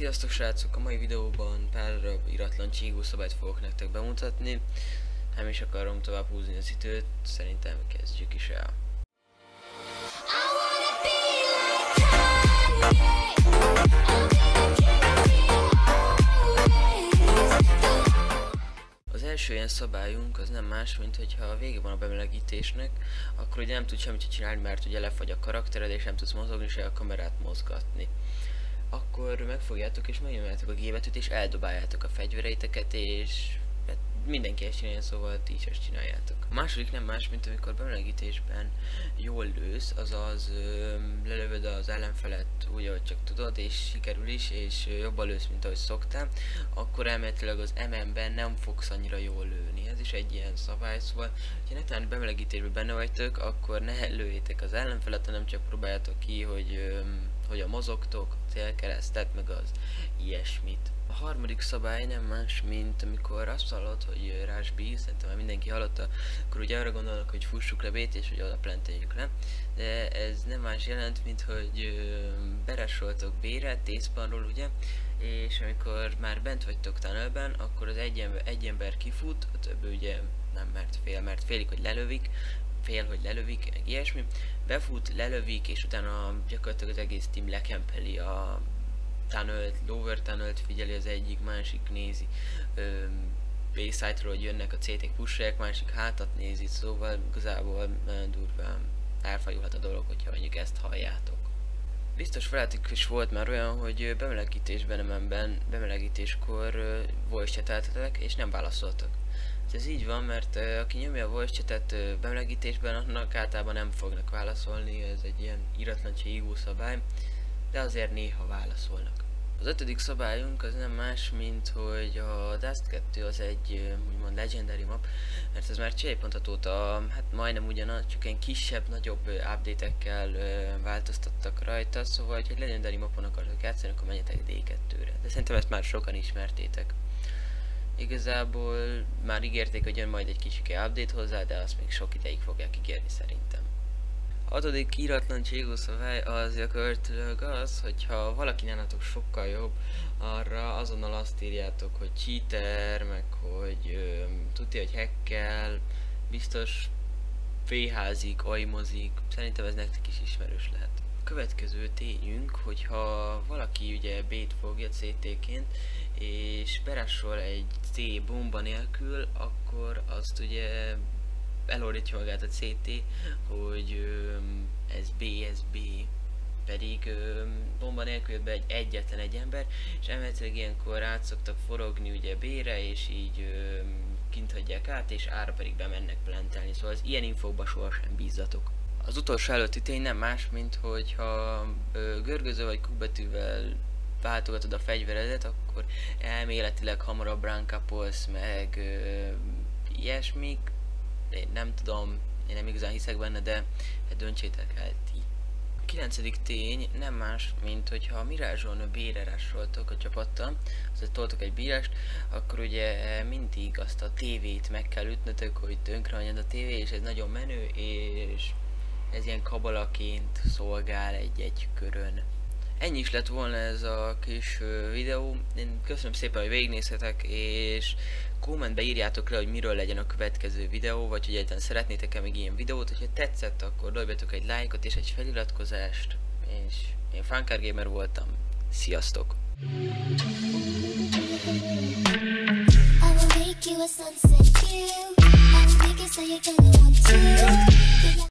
Sziasztok srácok! A mai videóban pár iratlan csígó szabályt fogok nektek bemutatni. Nem is akarom tovább húzni az időt, szerintem kezdjük is el. Az első ilyen szabályunk az nem más, mint hogyha a vége van a bemelegítésnek, akkor ugye nem tudsz semmit csinálni, mert ugye lefagy a karaktered és nem tudsz mozogni, se a kamerát mozgatni. Akkor megfogjátok és megnyomjátok a G betűt és eldobáljátok a fegyvereiteket, és mindenki ezt csinálja, szóval ti is ezt csináljátok. A második nem más, mint amikor bemelegítésben jól lősz, azaz lelövöd az ellenfelet úgy, ahogy csak tudod, és sikerül is, és jobban lősz, mint ahogy szoktál, akkor elméletileg az MM-ben nem fogsz annyira jól lőni. Ez is egy ilyen szabály, szóval ha netán bemelegítésben benne vagytok, akkor ne lőjétek az ellenfelet, hanem csak próbáljátok ki, hogy a mozogtok, a célkeresztet, meg az ilyesmit. A harmadik szabály nem más, mint amikor azt hallod, hogy rás B, szerintem már mindenki hallotta, akkor ugye arra gondolnak, hogy fussuk le B-t és hogy oda planteljük le. De ez nem más jelent, mint hogy beresoltok B-re, T-spawnról ugye, és amikor már bent vagytok tunnelben, akkor az egy ember kifut, a többi ugye nem mert félik, hogy lelövik, hogy lelövik, meg ilyesmi, befut, lelövik, és utána gyakorlatilag az egész team lekempeli a tunnelt, lower tunnelt, figyeli az egyik, másik nézi B-side-ról, hogy jönnek a CT-k, push-olják, másik hátat nézi, szóval igazából nagyon durván elfajulhat a dolog, hogyha mondjuk ezt halljátok. Biztos veletek is volt már olyan, hogy bemelegítéskor voice chat-eltetek és nem válaszoltak. Ez így van, mert aki nyomja a voice chatet bemelegítésben, annak általában nem fognak válaszolni, ez egy ilyen iratlan csígó szabály, de azért néha válaszolnak. Az ötödik szabályunk az nem más, mint hogy a Dust 2 az egy úgymond legendary map, mert ez már célpontot óta hát majdnem ugyanaz, csak ilyen kisebb, nagyobb update-ekkel változtattak rajta, szóval ha egy legendary mapon akartok játszani, akkor menjetek D2-re, de szerintem ezt már sokan ismertétek. Igazából már ígérték, hogy jön majd egy kicsike update hozzá, de azt még sok ideig fogják ígérni szerintem. A hatodik iratlan csígó szabály az gyakorlatilag az, hogyha valaki nálatok sokkal jobb, arra azonnal azt írjátok, hogy cheater, meg hogy tudja, hogy hackkel, biztos féházik, ajmozik, szerintem ez nektek is ismerős lehet. A következő tényünk, hogyha valaki ugye B-t fogja CT-ként, és berásol egy C bomba nélkül, akkor azt ugye elordítja magát a CT, hogy ez B, pedig bomba nélkül jött be egyetlen egy ember, és emeletileg ilyenkor át szoktak forogni ugye B-re, és így kint hagyják át, és ára pedig bemennek plantelni, szóval az ilyen infókba sohasem bízzatok. Az utolsó előtti tény nem más, mint hogyha görgöző vagy kubbetűvel váltogatod a fegyveredet, akkor elméletileg hamarabb rankapolsz, meg ilyesmik. Én nem tudom, én nem igazán hiszek benne, de döntsétek el ti. A 9. tény nem más, mint hogyha a Mirage-on B-re rásoltok a csapattal, azaz toltok egy bírást, akkor ugye mindig azt a tévét meg kell ütnötök, hogy tönkre anyad a tévé, és ez nagyon menő, és ez ilyen kabalaként szolgál egy körön. Ennyi is lett volna ez a kis videó. Én köszönöm szépen, hogy végignézhetek, és kommentbe írjátok le, hogy miről legyen a következő videó, vagy hogy egyáltalán szeretnétek-e még ilyen videót. Hogyha tetszett, akkor dobjatok egy lájkot és egy feliratkozást, és én Funkar Gamer voltam. Sziasztok!